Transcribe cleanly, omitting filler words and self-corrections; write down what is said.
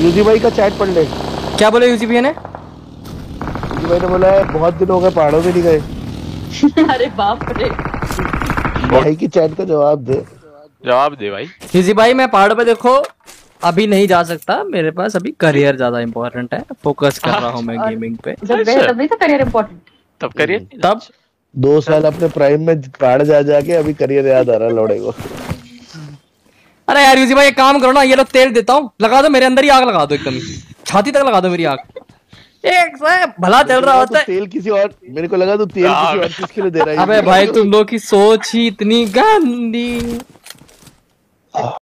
UG भाई का chat पढ़ ले। क्या बोले यूजी भैया ने? यूजी भाई ने बोला है बहुत दिन हो गए पहाड़ों में नहीं गए। अरे बाप रे। भाई की चैट का जवाब दे। जवाब दे भाई। यूजी भाई मैं पहाड़ पे देखो अभी नहीं जा सकता, मेरे पास अभी करियर ज्यादा इम्पोर्टेंट है, फोकस कर रहा हूँ मैं गेमिंग पे। जब गए तभी तो करियर इम्पोर्टेंट। तब करिए तब 2 साल अपने प्राइम में पहाड़ जा जाके अभी करियर याद आ रहा लौड़े को। अरे यार यूजी भाई एक काम करो ना, ये लो तेल देता हूँ, लगा दो मेरे अंदर ही, आग लगा दो एकदम छाती तक लगा दो मेरी आग। एक भला चल रहा होता है। तेल किसी और, मेरे को लगा तू तेल किसी और चीज के लिए दे रहा है। अबे भाई तुम लोग की सोच ही इतनी गंदी।